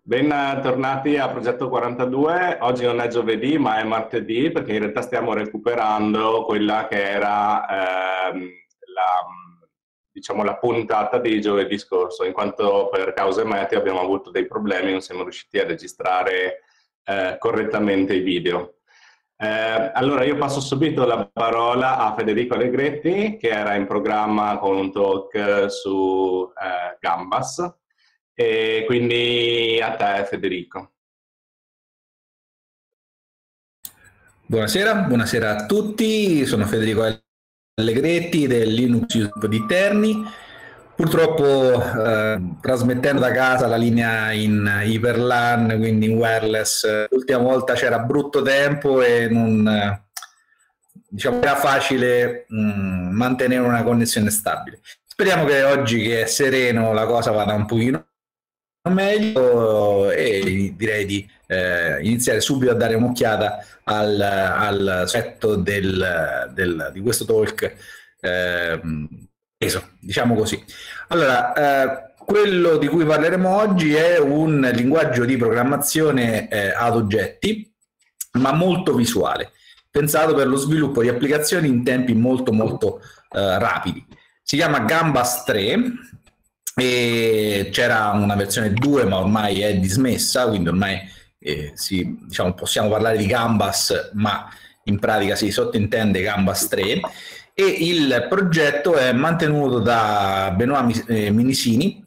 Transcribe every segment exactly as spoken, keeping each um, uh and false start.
Bentornati a Progetto quarantadue. Oggi non è giovedì, ma è martedì, perché in realtà stiamo recuperando quella che era ehm, la, diciamo, la puntata di giovedì scorso, in quanto per cause meteo abbiamo avuto dei problemi, non siamo riusciti a registrare eh, correttamente i video. Eh, allora io passo subito la parola a Federico Allegretti, che era in programma con un talk su eh, Gambas. E quindi a te, Federico. Buonasera, buonasera a tutti, sono Federico Allegretti del Linux YouTube di Terni. Purtroppo eh, trasmettendo da casa la linea in Iperlan, quindi in wireless, l'ultima volta c'era brutto tempo e non diciamo, era facile mh, mantenere una connessione stabile. Speriamo che oggi, che è sereno, la cosa vada un pochino meglio e direi di eh, iniziare subito a dare un'occhiata al, al set del, del, di questo talk eh, preso, diciamo così. Allora, eh, quello di cui parleremo oggi è un linguaggio di programmazione eh, ad oggetti, ma molto visuale, pensato per lo sviluppo di applicazioni in tempi molto molto eh, rapidi. Si chiama Gambas tre e c'era una versione due, ma ormai è dismessa, quindi ormai eh, si, diciamo, possiamo parlare di Gambas, ma in pratica si sottintende Gambas tre, e il progetto è mantenuto da Benoît Minisini,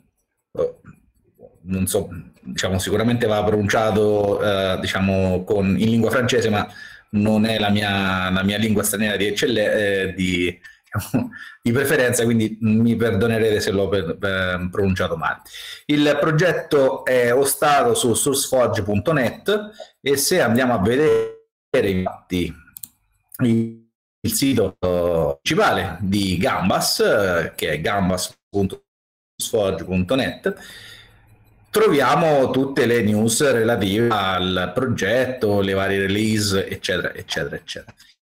non so, diciamo, sicuramente va pronunciato eh, diciamo, con, in lingua francese, ma non è la mia, la mia lingua straniera di, eh, di, di preferenza, quindi mi perdonerete se l'ho per, per, pronunciato male. Il progetto è ostato su sourceforge punto net e se andiamo a vedere infatti il, il sito principale di Gambas, che è gambas punto sourceforge punto net, troviamo tutte le news relative al progetto, le varie release, eccetera, eccetera, eccetera.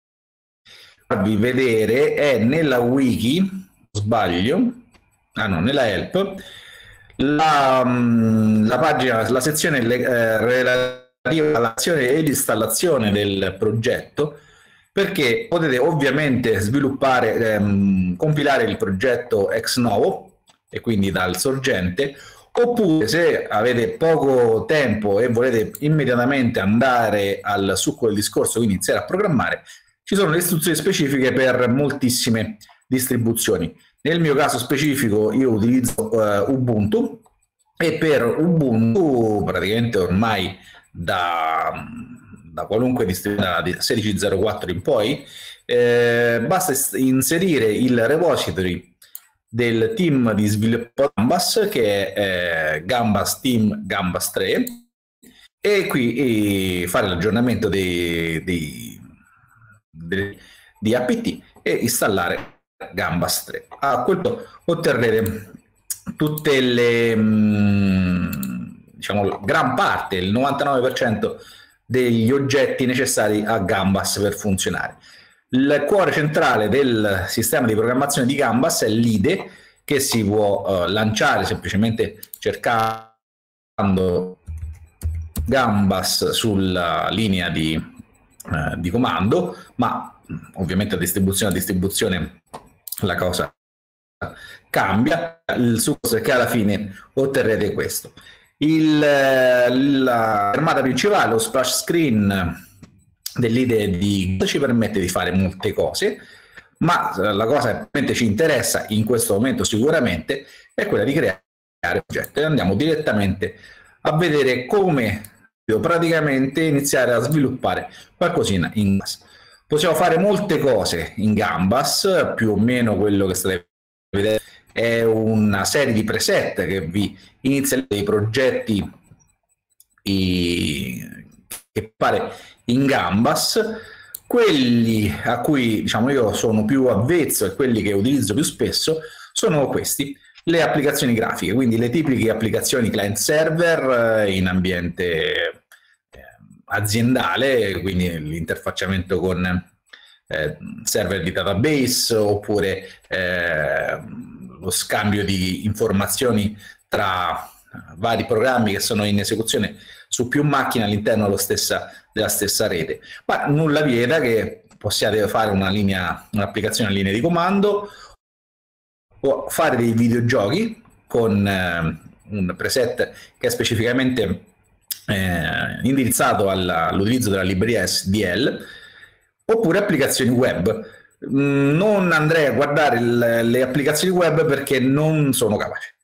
Farvi vedere è nella wiki, sbaglio, ah no, nella help, la, la pagina, la sezione eh, relativa all'azione e all'installazione del progetto, perché potete ovviamente sviluppare, ehm, compilare il progetto ex novo, e quindi dal sorgente, oppure se avete poco tempo e volete immediatamente andare al succo del discorso, quindi iniziare a programmare, ci sono le istruzioni specifiche per moltissime distribuzioni. Nel mio caso specifico io utilizzo uh, Ubuntu, e per Ubuntu praticamente ormai da, da qualunque distribuzione, da sedici punto zero quattro in poi, eh, basta inserire il repository del team di sviluppo Gambas, che è eh, Gambas Team Gambas tre, e qui e fare l'aggiornamento dei, dei, dei, di apt e installare Gambas tre. A quel punto otterrete tutte le, diciamo, gran parte, il novantanove per cento degli oggetti necessari a Gambas per funzionare. Il cuore centrale del sistema di programmazione di Gambas è l'I D E, che si può uh, lanciare semplicemente cercando Gambas sulla linea di, uh, di comando, ma ovviamente a distribuzione a distribuzione la cosa cambia. Il succo è che alla fine otterrete questo. Il, la fermata principale, lo splash screen dell'I D E di ci permette di fare molte cose, ma la cosa che veramente ci interessa in questo momento sicuramente è quella di creare progetti, e andiamo direttamente a vedere come praticamente iniziare a sviluppare qualcosina in Gambas. Possiamo fare molte cose in Gambas, più o meno quello che state vedendo è una serie di preset che vi iniziano dei progetti che pare in Gambas. Quelli a cui diciamo io sono più avvezzo e quelli che utilizzo più spesso sono questi, le applicazioni grafiche, quindi le tipiche applicazioni client server in ambiente aziendale, quindi l'interfacciamento con eh, server di database, oppure eh, lo scambio di informazioni tra vari programmi che sono in esecuzione su più macchine all'interno dello stessa, della stessa rete. Ma nulla vieta che possiate fare una linea, un'applicazione a linea di comando o fare dei videogiochi con eh, un preset che è specificamente eh, indirizzato alla, all'utilizzo della libreria S D L, oppure applicazioni web. Non andrei a guardare il, le applicazioni web perché non sono capace.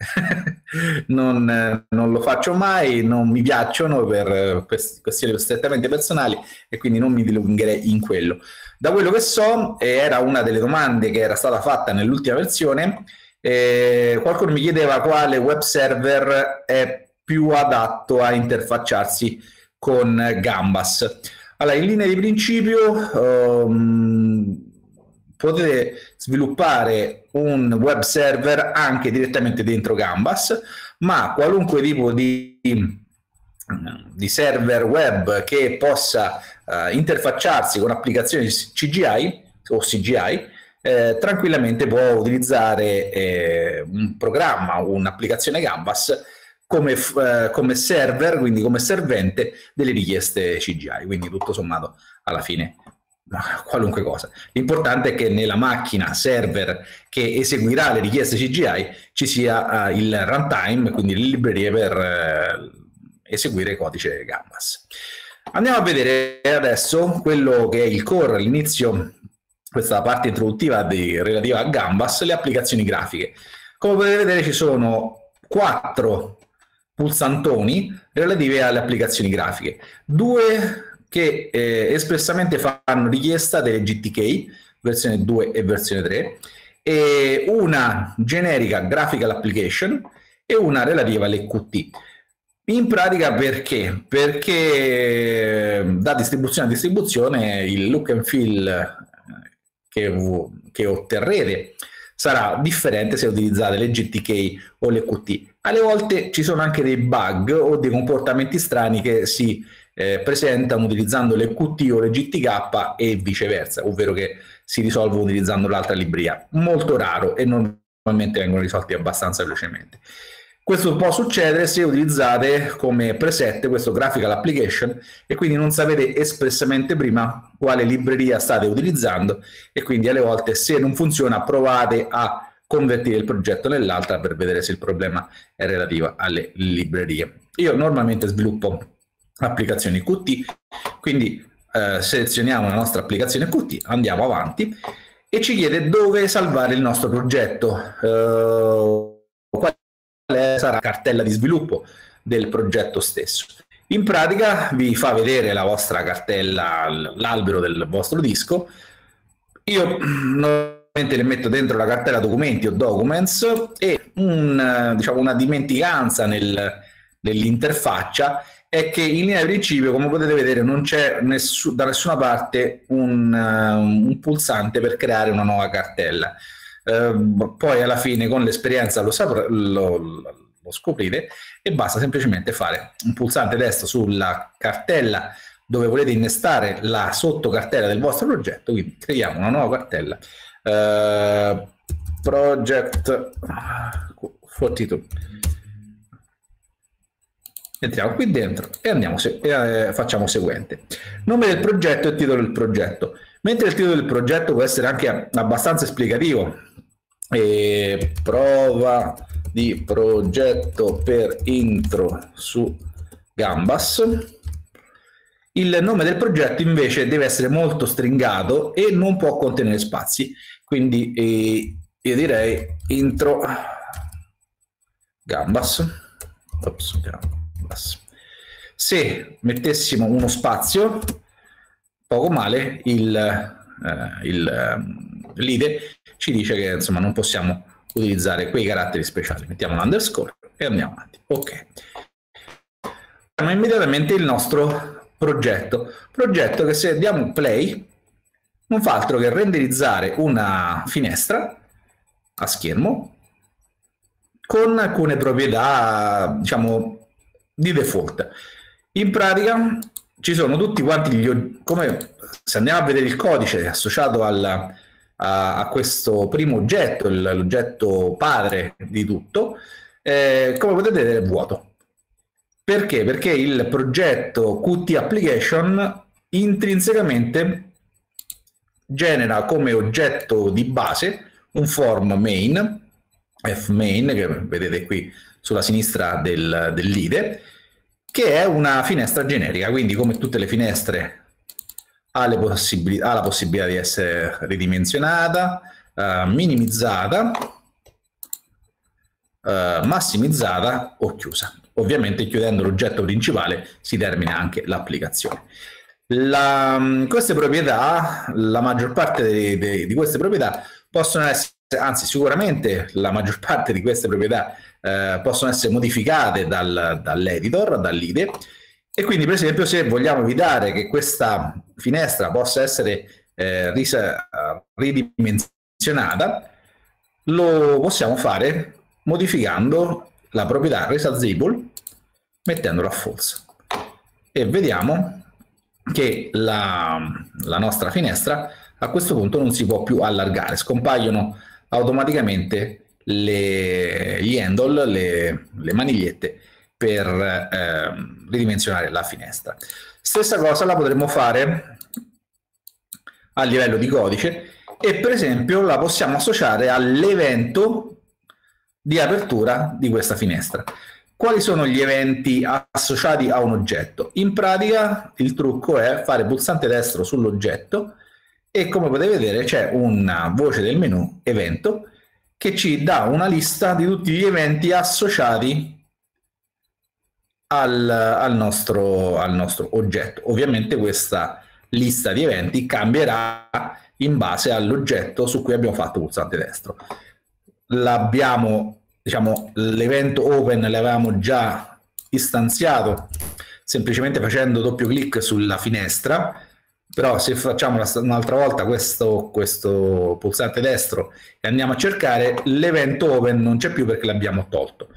non, non lo faccio mai, non mi piacciono per questioni strettamente personali e quindi non mi dilungherei in quello. Da quello che so, era una delle domande che era stata fatta nell'ultima versione, eh, qualcuno mi chiedeva quale web server è più adatto a interfacciarsi con Gambas. Allora, in linea di principio um, potete sviluppare un web server anche direttamente dentro Gambas, ma qualunque tipo di, di server web che possa uh, interfacciarsi con applicazioni C G I o C G I, eh, tranquillamente può utilizzare eh, un programma o un'applicazione Gambas come, eh, come server, quindi come servente delle richieste C G I, quindi tutto sommato alla fine qualunque cosa. L'importante è che nella macchina server che eseguirà le richieste C G I ci sia uh, il runtime, quindi le librerie per uh, eseguire codice Gambas. Andiamo a vedere adesso quello che è il core, all'inizio, questa parte introduttiva di, relativa a Gambas, le applicazioni grafiche. Come potete vedere ci sono quattro pulsantoni relative alle applicazioni grafiche, due che eh, espressamente fanno richiesta delle G T K, versione due e versione tre, e una generica graphical application e una relativa alle Q T. In pratica perché? Perché da distribuzione a distribuzione il look and feel che, che otterrete sarà differente se utilizzate le G T K o le Q T. Alle volte ci sono anche dei bug o dei comportamenti strani che si eh, presentano utilizzando le Q T o le G T K e viceversa, ovvero che si risolvono utilizzando l'altra libreria. Molto raro e normalmente vengono risolti abbastanza velocemente. Questo può succedere se utilizzate come preset questo graphical application e quindi non sapete espressamente prima quale libreria state utilizzando e quindi alle volte se non funziona provate a convertire il progetto nell'altra per vedere se il problema è relativo alle librerie. Io normalmente sviluppo applicazioni Q T, quindi eh, selezioniamo la nostra applicazione Q T, andiamo avanti e ci chiede dove salvare il nostro progetto. Eh, sarà la cartella di sviluppo del progetto stesso. In pratica vi fa vedere la vostra cartella, l'albero del vostro disco. Io normalmente le metto dentro la cartella documenti o documents e un, diciamo, una dimenticanza nel, nell'interfaccia è che in linea di principio, come potete vedere, non c'è nessu, da nessuna parte un, un pulsante per creare una nuova cartella. Uh, poi alla fine con l'esperienza lo, lo, lo scoprite e basta semplicemente fare un pulsante destro sulla cartella dove volete innestare la sottocartella del vostro progetto, quindi creiamo una nuova cartella uh, project quarantadue, entriamo qui dentro e andiamo se eh, facciamo seguente: nome del progetto e titolo del progetto. Mentre il titolo del progetto può essere anche abbastanza esplicativo, e prova di progetto per intro su Gambas, il nome del progetto invece deve essere molto stringato e non può contenere spazi, quindi eh, io direi intro Gambas. Ops, Gambas. Se mettessimo uno spazio, poco male, il, eh, il l'I D E ci dice che insomma non possiamo utilizzare quei caratteri speciali. Mettiamo l'underscore e andiamo avanti. Ok. Abbiamo immediatamente il nostro progetto. Progetto che se diamo play non fa altro che renderizzare una finestra a schermo con alcune proprietà, diciamo, di default. In pratica ci sono tutti quanti gli, come se andiamo a vedere il codice associato al, a, a questo primo oggetto, l'oggetto padre di tutto, eh, come potete vedere è vuoto. Perché? Perché il progetto Qt Application intrinsecamente genera come oggetto di base un form main, fmain, che vedete qui sulla sinistra del, dell'I D E, che è una finestra generica, quindi come tutte le finestre ha, le possibili- ha la possibilità di essere ridimensionata, eh, minimizzata, eh, massimizzata o chiusa. Ovviamente chiudendo l'oggetto principale si termina anche l'applicazione. La, queste proprietà, la maggior parte de, de, di queste proprietà possono essere, anzi sicuramente la maggior parte di queste proprietà eh, possono essere modificate dal, dall'editor, dall'I D E, e quindi per esempio se vogliamo evitare che questa finestra possa essere eh, risa, ridimensionata, lo possiamo fare modificando la proprietà resizable mettendola a false, e vediamo che la, la nostra finestra a questo punto non si può più allargare, scompaiono automaticamente le, gli handle, le, le manigliette per eh, ridimensionare la finestra. Stessa cosa la potremmo fare a livello di codice, e per esempio la possiamo associare all'evento di apertura di questa finestra. Quali sono gli eventi associati a un oggetto? In pratica il trucco è fare pulsante destro sull'oggetto e, come potete vedere, c'è una voce del menu evento che ci dà una lista di tutti gli eventi associati al, al, nostro, al nostro oggetto. Ovviamente questa lista di eventi cambierà in base all'oggetto su cui abbiamo fatto pulsante destro. L'abbiamo Diciamo, l'evento open l'avevamo già istanziato semplicemente facendo doppio clic sulla finestra, però se facciamo un'altra volta questo, questo pulsante destro e andiamo a cercare, l'evento open non c'è più perché l'abbiamo tolto.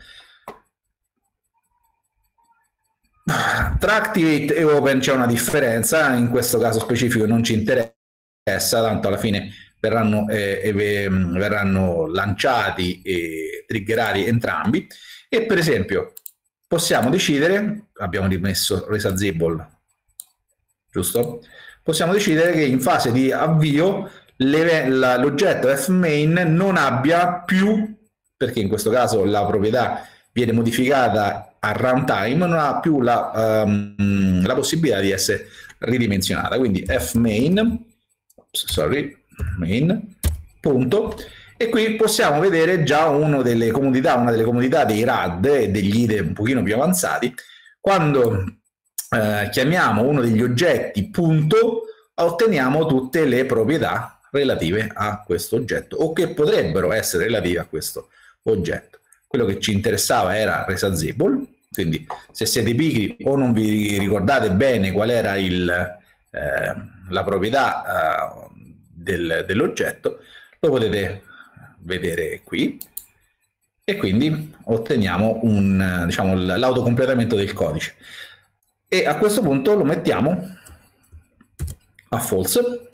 Tra Activate e Open c'è una differenza, in questo caso specifico non ci interessa, tanto alla fine verranno, eh, eh, verranno lanciati e triggerati entrambi, e per esempio possiamo decidere, abbiamo rimesso resizable, giusto? Possiamo decidere che in fase di avvio l'oggetto fmain non abbia più, perché in questo caso la proprietà viene modificata a runtime, non ha più la, um, la possibilità di essere ridimensionata, quindi fmain, sorry, main, punto, e qui possiamo vedere già una delle comodità, una delle comodità dei R A D e degli I D E un pochino più avanzati. Quando eh, chiamiamo uno degli oggetti punto, otteniamo tutte le proprietà relative a questo oggetto o che potrebbero essere relative a questo oggetto. Quello che ci interessava era resizable, quindi se siete pigri o non vi ricordate bene qual era il, eh, la proprietà eh, del, dell'oggetto, lo potete vedere qui, e quindi otteniamo un, diciamo, l'autocompletamento del codice, e a questo punto lo mettiamo a false,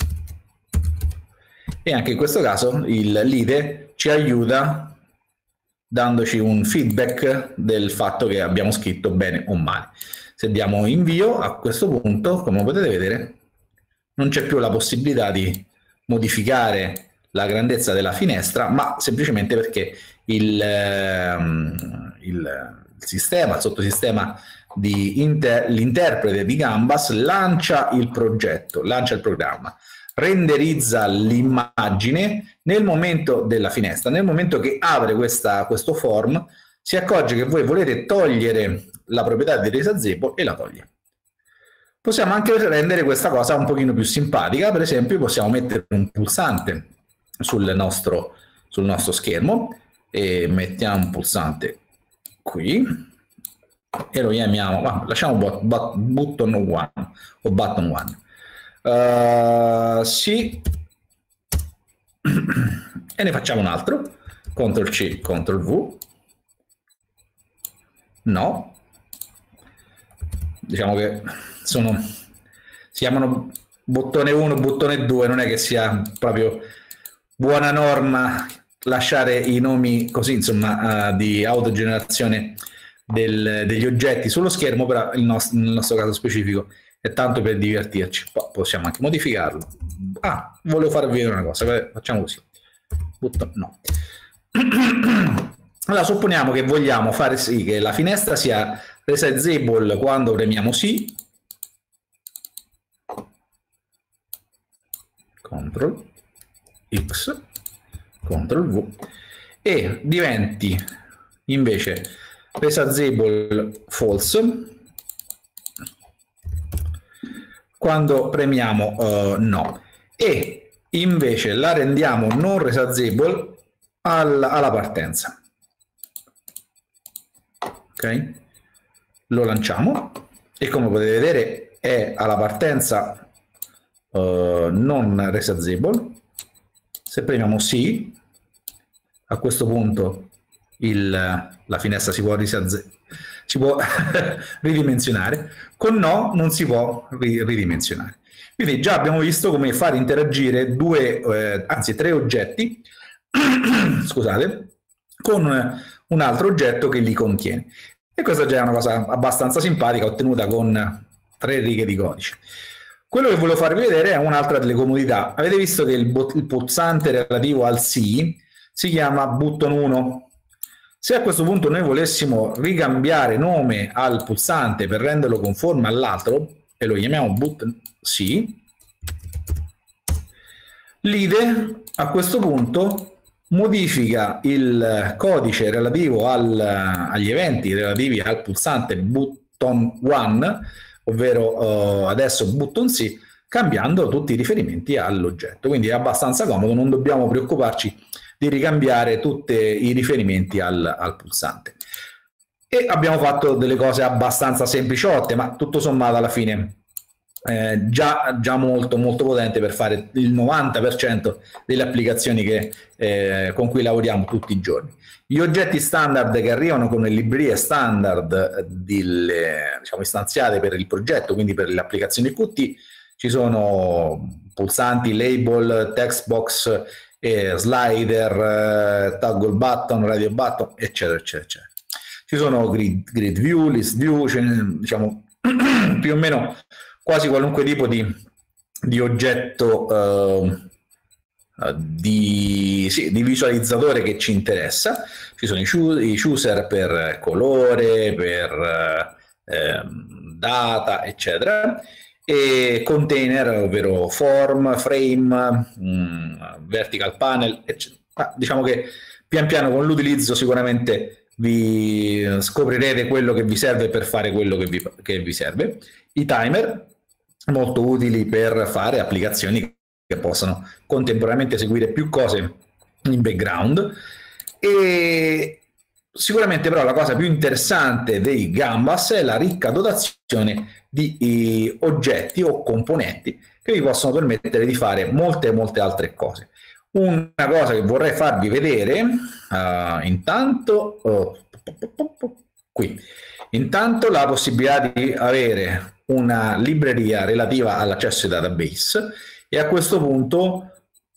e anche in questo caso l'I D E ci aiuta dandoci un feedback del fatto che abbiamo scritto bene o male. Se diamo invio, a questo punto, come potete vedere, non c'è più la possibilità di modificare la grandezza della finestra, ma semplicemente perché il, ehm, il, il sistema, il sottosistema di inter, l'interprete di Gambas lancia il progetto, lancia il programma, renderizza l'immagine nel momento della finestra. Nel momento che apre questa, questo form, si accorge che voi volete togliere la proprietà di resizable e la toglie. Possiamo anche rendere questa cosa un pochino più simpatica, per esempio possiamo mettere un pulsante sul nostro, sul nostro schermo, e mettiamo un pulsante qui e lo chiamiamo, ah, lasciamo but, but, button one o button one, uh, sì, e ne facciamo un altro, control C, control V, no, diciamo che sono, si chiamano bottone uno, bottone due, non è che sia proprio buona norma lasciare i nomi così, insomma, uh, di autogenerazione del, degli oggetti sullo schermo, però il nostro, nel nostro caso specifico è tanto per divertirci. Poi possiamo anche modificarlo. Ah, volevo farvi vedere una cosa, facciamo così. Button, no. Allora, supponiamo che vogliamo fare sì che la finestra sia resizable quando premiamo sì, CTRL X, CTRL V, e diventi invece resizable false quando premiamo uh, no, e invece la rendiamo non resizable al, alla partenza. Ok? Lo lanciamo e come potete vedere è alla partenza uh, non resizable. Se premiamo sì, a questo punto il, la finestra si può, si può ridimensionare, con no non si può ridimensionare. Quindi già abbiamo visto come far interagire due, eh, anzi tre oggetti, scusate, con un altro oggetto che li contiene. E questa già è una cosa abbastanza simpatica, ottenuta con tre righe di codice. Quello che volevo farvi vedere è un'altra delle comodità. Avete visto che il, il pulsante relativo al sì si chiama button uno. Se a questo punto noi volessimo ricambiare nome al pulsante per renderlo conforme all'altro, e lo chiamiamo button sì, l'I D E a questo punto modifica il codice relativo al, agli eventi relativi al pulsante button uno, ovvero uh, adesso button sì, cambiando tutti i riferimenti all'oggetto. Quindi è abbastanza comodo, non dobbiamo preoccuparci di ricambiare tutti i riferimenti al, al pulsante. E abbiamo fatto delle cose abbastanza sempliciotte, ma tutto sommato alla fine eh, già, già molto molto potente per fare il novanta per cento delle applicazioni che, eh, con cui lavoriamo tutti i giorni. Gli oggetti standard che arrivano con le librerie standard delle, diciamo, istanziate per il progetto, quindi per le applicazioni Qt, ci sono pulsanti, label, text box, eh, slider, eh, toggle button, radio button, eccetera, eccetera, eccetera. Ci sono grid, grid view, list view, cioè, diciamo più o meno quasi qualunque tipo di, di oggetto eh, di, sì, di visualizzatore che ci interessa. Ci sono i, i chooser per colore, per eh, data, eccetera, e container, ovvero form, frame, mh, vertical panel, eccetera. Ma diciamo che pian piano con l'utilizzo sicuramente vi scoprirete quello che vi serve per fare quello che vi, che vi serve. I timer, molto utili per fare applicazioni che possano contemporaneamente eseguire più cose in background. E sicuramente però la cosa più interessante dei Gambas è la ricca dotazione di eh, oggetti o componenti che vi possono permettere di fare molte molte altre cose. Una cosa che vorrei farvi vedere uh, intanto uh, qui intanto la possibilità di avere una libreria relativa all'accesso ai database, e a questo punto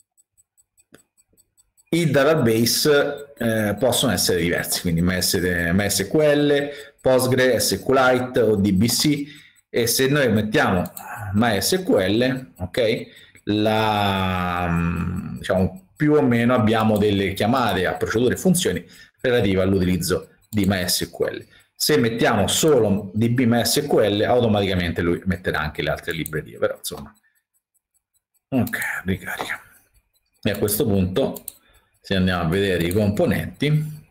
i database eh, possono essere diversi, quindi MySQL, Postgre, SQLite o D B C, e se noi mettiamo MySQL, ok, la, diciamo, più o meno abbiamo delle chiamate a procedure e funzioni relative all'utilizzo di MySQL. Se mettiamo solo D B MySQL, automaticamente lui metterà anche le altre librerie, però insomma. Ok, ricarica. E a questo punto, se andiamo a vedere i componenti,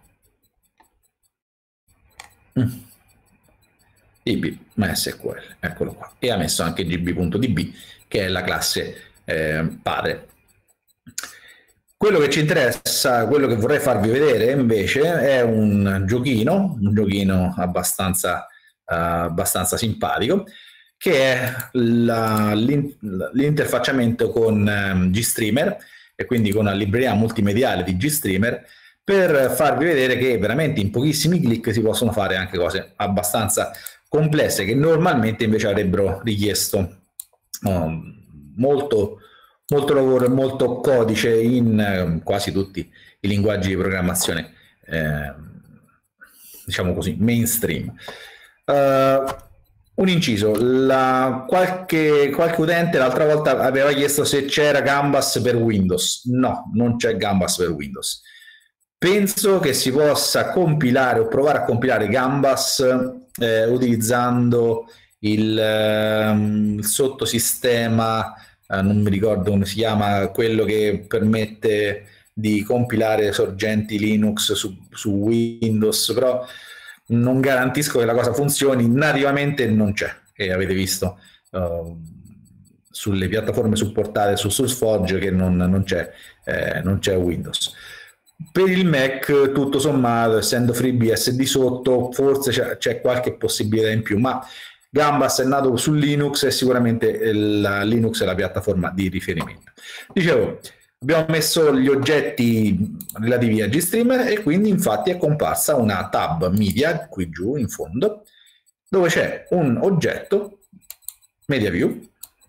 D B MySQL, eccolo qua, e ha messo anche gb.db, che è la classe eh, padre. Quello che ci interessa, quello che vorrei farvi vedere invece è un giochino, un giochino abbastanza, uh, abbastanza simpatico, che è l'interfacciamento con um, GStreamer, e quindi con la libreria multimediale di GStreamer, per farvi vedere che veramente in pochissimi clic si possono fare anche cose abbastanza complesse che normalmente invece avrebbero richiesto um, molto molto lavoro e molto codice in eh, quasi tutti i linguaggi di programmazione eh, diciamo così, mainstream. Uh, un inciso, la, qualche, qualche utente l'altra volta aveva chiesto se c'era Gambas per Windows. No, non c'è Gambas per Windows. Penso che si possa compilare o provare a compilare Gambas eh, utilizzando il, um, il sottosistema, eh, non mi ricordo come si chiama, quello che permette di compilare sorgenti Linux su, su Windows, però non garantisco che la cosa funzioni. Nativamente non c'è, e avete visto uh, sulle piattaforme supportate su SourceForge che non, non c'è eh, non c'è Windows. Per il Mac, tutto sommato, essendo FreeBSD sotto, forse c'è qualche possibilità in più, ma Gambas è nato su Linux e sicuramente il, Linux è la piattaforma di riferimento. Dicevo, abbiamo messo gli oggetti relativi a GStreamer e quindi infatti è comparsa una tab media qui giù in fondo dove c'è un oggetto MediaView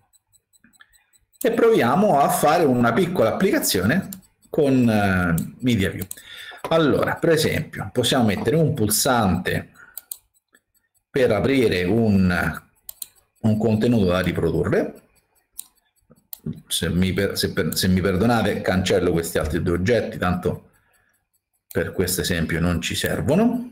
e proviamo a fare una piccola applicazione con uh, MediaView. Allora, per esempio, possiamo mettere un pulsante per aprire un, un contenuto da riprodurre. Se mi, per, se, per, se mi perdonate, cancello questi altri due oggetti, tanto per questo esempio non ci servono.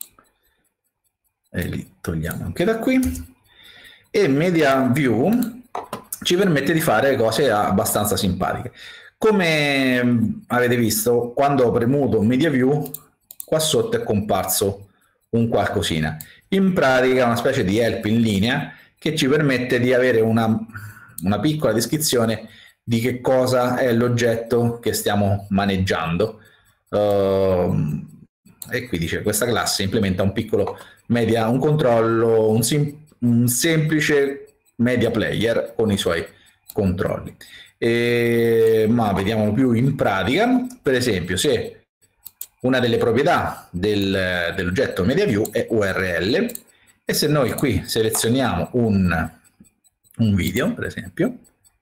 E li togliamo anche da qui. E MediaView ci permette di fare cose abbastanza simpatiche. Come avete visto, quando ho premuto MediaView, qua sotto è comparso un qualcosina. In pratica è una specie di help in linea che ci permette di avere una, una piccola descrizione di che cosa è l'oggetto che stiamo maneggiando. Uh, e qui dice: questa classe implementa un piccolo media, un controllo, un, sim, un semplice media player con i suoi controlli. E, ma vediamolo più in pratica. Per esempio, se una delle proprietà del, dell'oggetto MediaView è U R L, e se noi qui selezioniamo un, un video, per esempio,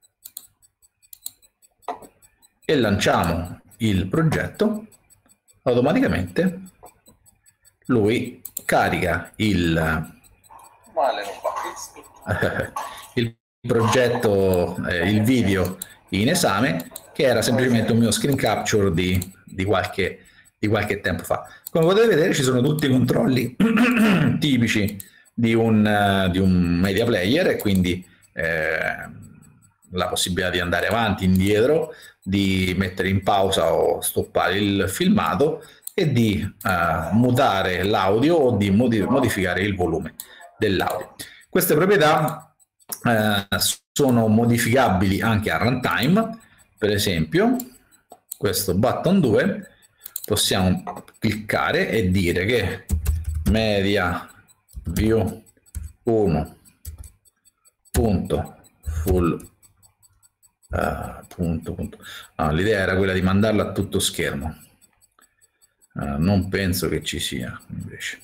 e lanciamo il progetto, automaticamente lui carica il, il progetto, eh, il video in esame, che era semplicemente un mio screen capture di, di, qualche, di qualche tempo fa. Come potete vedere, ci sono tutti i controlli tipici di un, uh, di un media player, e quindi eh, la possibilità di andare avanti, indietro, di mettere in pausa o stoppare il filmato, e di uh, mutare l'audio o di modi modificare il volume dell'audio. Queste proprietà Uh, sono modificabili anche a runtime. Per esempio, questo button due possiamo cliccare e dire che media view uno punto full uh, punto, punto. No, l'idea era quella di mandarla a tutto schermo. Uh, non penso che ci sia invece.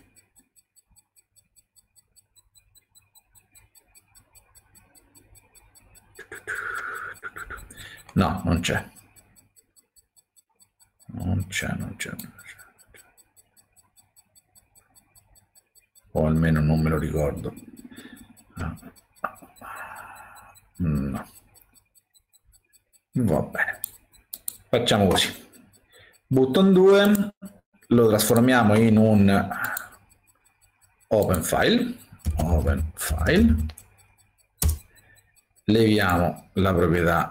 No, non c'è. Non c'è, non c'è, non c'è. O almeno non me lo ricordo. No. No. Va bene. Facciamo così. Button due lo trasformiamo in un open file. Open file. Leviamo la proprietà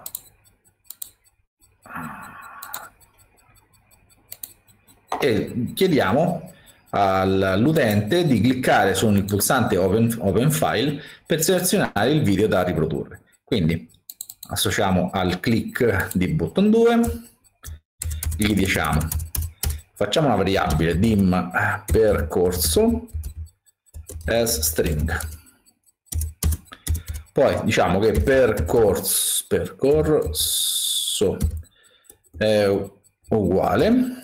e chiediamo all'utente di cliccare sul pulsante open, open file per selezionare il video da riprodurre. Quindi associamo al click di button due, gli diciamo, facciamo una variabile dim percorso as string. Poi diciamo che percorso, percorso è uguale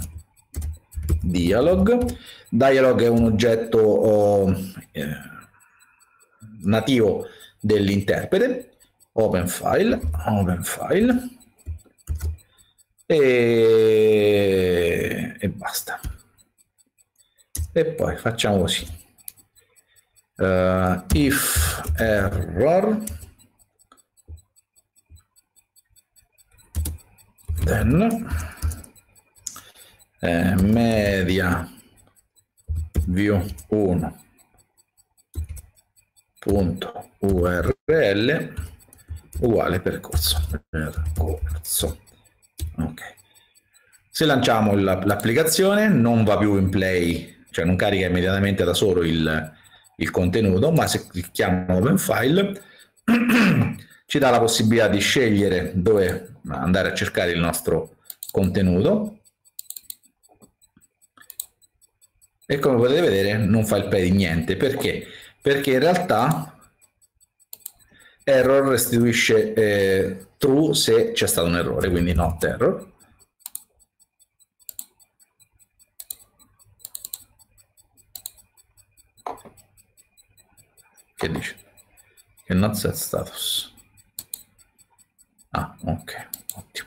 dialog. Dialog è un oggetto oh, eh, nativo dell'interprete. Open file, open file e, e basta. e poi facciamo così, uh, if error then eh, media view uno punto U R L uguale percorso. percorso. Ok. Se lanciamo l'applicazione non va più in play, cioè non carica immediatamente da solo il, il contenuto, ma se clicchiamo Open File ci dà la possibilità di scegliere dove andare a cercare il nostro contenuto e come potete vedere non fa il play di niente. Perché? Perché in realtà error restituisce eh, true se c'è stato un errore, quindi not error. Che dice? Che not set status. Ah, ok, ottimo.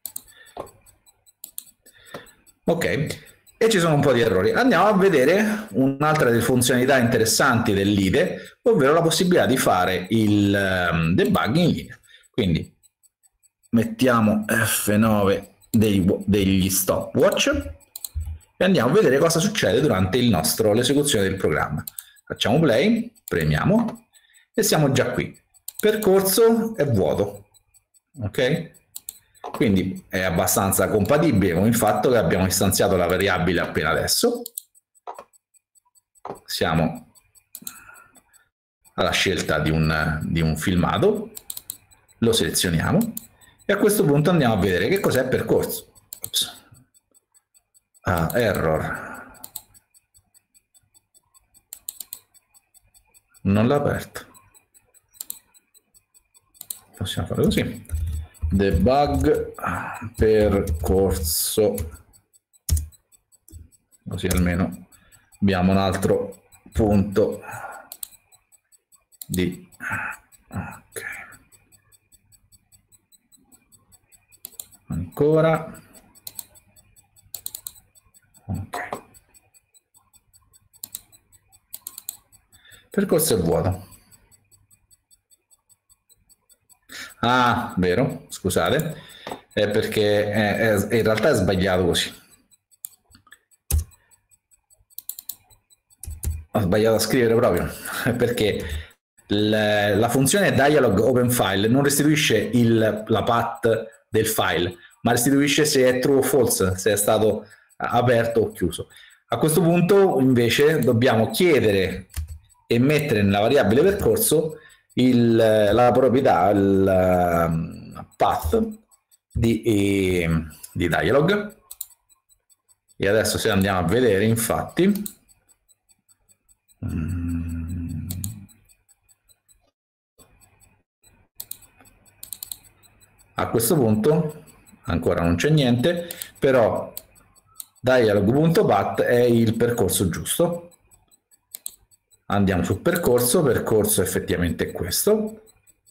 Ok. E ci sono un po' di errori. Andiamo a vedere un'altra delle funzionalità interessanti dell'I D E, ovvero la possibilità di fare il um, debug in linea. Quindi mettiamo F nove dei, degli stopwatch e andiamo a vedere cosa succede durante il nostro, l'esecuzione del programma. Facciamo play, premiamo e siamo già qui. Percorso è vuoto. Ok? Quindi è abbastanza compatibile con il fatto che abbiamo istanziato la variabile appena adesso. Siamo alla scelta di un, di un filmato, lo selezioniamo e a questo punto andiamo a vedere che cos'è percorso. Ops. Ah, error. Non l'ha aperto. Possiamo fare così. Debug percorso, così almeno abbiamo un altro punto di ok. Ancora ok. Percorso è vuoto. Ah, vero, scusate, è perché è, è, in realtà è sbagliato così. Ho sbagliato a scrivere proprio, perché la, la funzione dialog open file non restituisce il, la path del file, ma restituisce se è true o false, se è stato aperto o chiuso. A questo punto invece dobbiamo chiedere e mettere nella variabile percorso Il, la proprietà, il uh, path di, eh, di dialog. E adesso se andiamo a vedere, infatti, um, a questo punto ancora non c'è niente, però dialog.path è il percorso giusto. Andiamo sul percorso, percorso effettivamente è questo,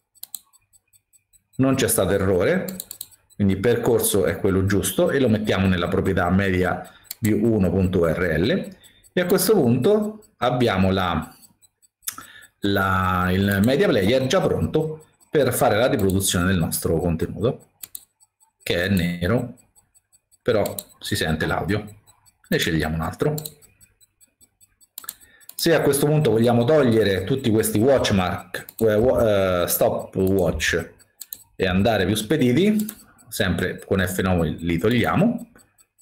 non c'è stato errore, quindi percorso è quello giusto e lo mettiamo nella proprietà media view uno punto U R L e a questo punto abbiamo la, la, il media player già pronto per fare la riproduzione del nostro contenuto, che è nero, però si sente l'audio. Ne scegliamo un altro. Se a questo punto vogliamo togliere tutti questi watchmark, uh, stopwatch e andare più spediti, sempre con F nove li togliamo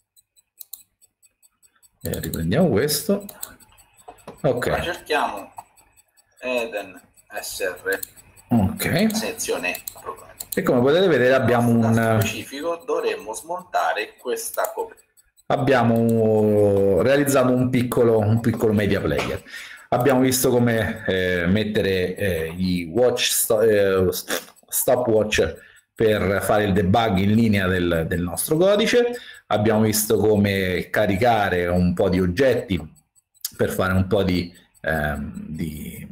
e riprendiamo questo. Ok. Ora cerchiamo Eden S R. Ok. Selezione programma. E come potete vedere abbiamo un specifico, dovremmo smontare questa copertura. Abbiamo realizzato un piccolo, un piccolo media player. Abbiamo visto come eh, mettere eh, i watch sto, eh, stopwatch per fare il debug in linea del, del nostro codice. Abbiamo visto come caricare un po' di oggetti per fare un po' di, eh, di,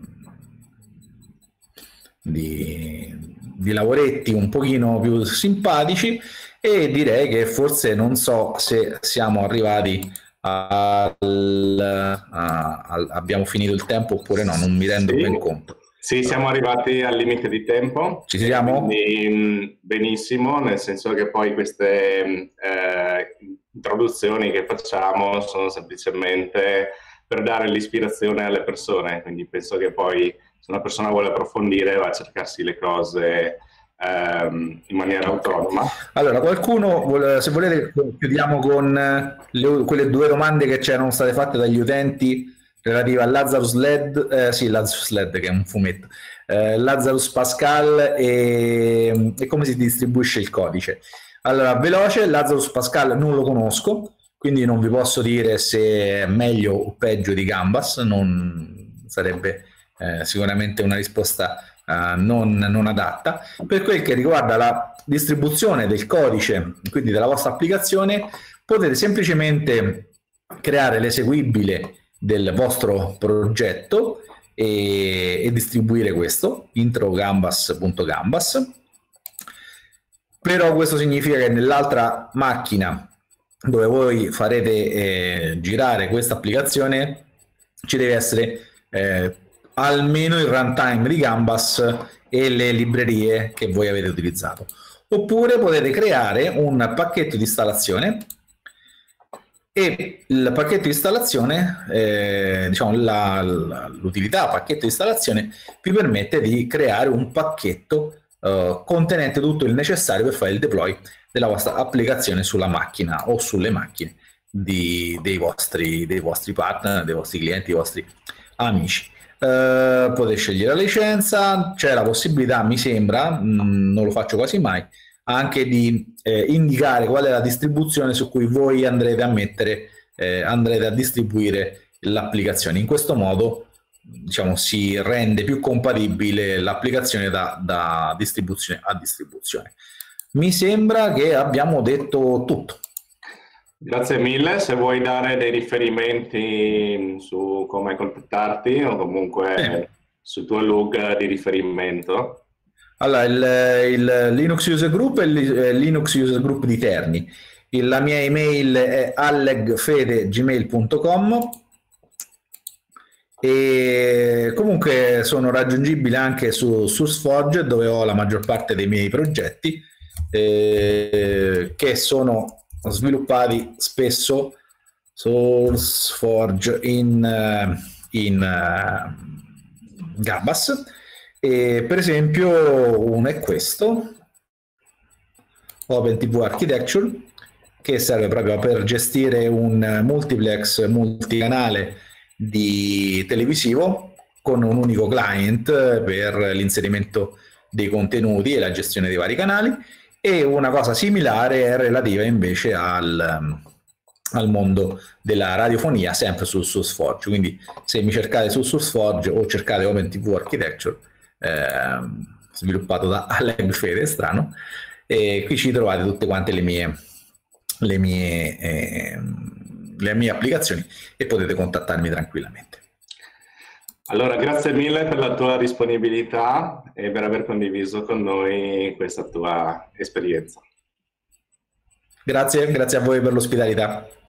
di, di lavoretti un pochino più simpatici. E direi che forse non so se siamo arrivati al, a, al, abbiamo finito il tempo oppure no? Non mi rendo Sì. ben conto. Sì, siamo arrivati al limite di tempo. Ci siamo? Quindi, benissimo, nel senso che poi queste eh, introduzioni che facciamo sono semplicemente per dare l'ispirazione alle persone, quindi penso che poi se una persona vuole approfondire va a cercarsi le cose ehm, in maniera autonoma. Allora, qualcuno, vuole, se volete, chiudiamo con le, quelle due domande che c'erano state fatte dagli utenti relative a Lazarus L E D, eh, sì, Lazarus L E D che è un fumetto, eh, Lazarus Pascal e, e come si distribuisce il codice. Allora, veloce, Lazarus Pascal non lo conosco, quindi non vi posso dire se è meglio o peggio di Gambas, non sarebbe eh, sicuramente una risposta uh, non, non adatta. Per quel che riguarda la distribuzione del codice, quindi della vostra applicazione, potete semplicemente creare l'eseguibile del vostro progetto e, e distribuire questo, intro gambas punto gambas. Però questo significa che nell'altra macchina dove voi farete eh, girare questa applicazione ci deve essere eh, almeno il runtime di Gambas e le librerie che voi avete utilizzato. Oppure potete creare un pacchetto di installazione e il pacchetto di installazione, eh, diciamo la, la, l'utilità pacchetto di installazione vi permette di creare un pacchetto Uh, contenente tutto il necessario per fare il deploy della vostra applicazione sulla macchina o sulle macchine di, dei, vostri, dei vostri partner, dei vostri clienti, dei vostri amici. Uh, potete scegliere la licenza, c'è la possibilità, mi sembra, mh, non lo faccio quasi mai, anche di eh, indicare qual è la distribuzione su cui voi andrete a mettere, eh, andrete a distribuire l'applicazione. In questo modo diciamo si rende più compatibile l'applicazione da, da distribuzione a distribuzione. Mi sembra che abbiamo detto tutto. Grazie mille, se vuoi dare dei riferimenti su come contattarti o comunque eh. sul tuo log di riferimento. Allora, il, il Linux User Group è il Linux User Group di Terni. La mia email è allegfede chiocciola gmail punto com. E comunque sono raggiungibile anche su SourceForge, dove ho la maggior parte dei miei progetti eh, che sono sviluppati spesso SourceForge in, in uh, Gambas. E per esempio uno è questo, OpenTV Architecture, che serve proprio per gestire un multiplex multicanale di televisivo con un unico client per l'inserimento dei contenuti e la gestione dei vari canali, e una cosa similare è relativa invece al, al mondo della radiofonia, sempre su SourceForge. Quindi se mi cercate su SourceForge o cercate OpenTV Architecture eh, sviluppato da Alleg Fede, strano, e qui ci trovate tutte quante le mie le mie eh, le mie applicazioni e potete contattarmi tranquillamente. Allora, grazie mille per la tua disponibilità e per aver condiviso con noi questa tua esperienza. Grazie, grazie a voi per l'ospitalità.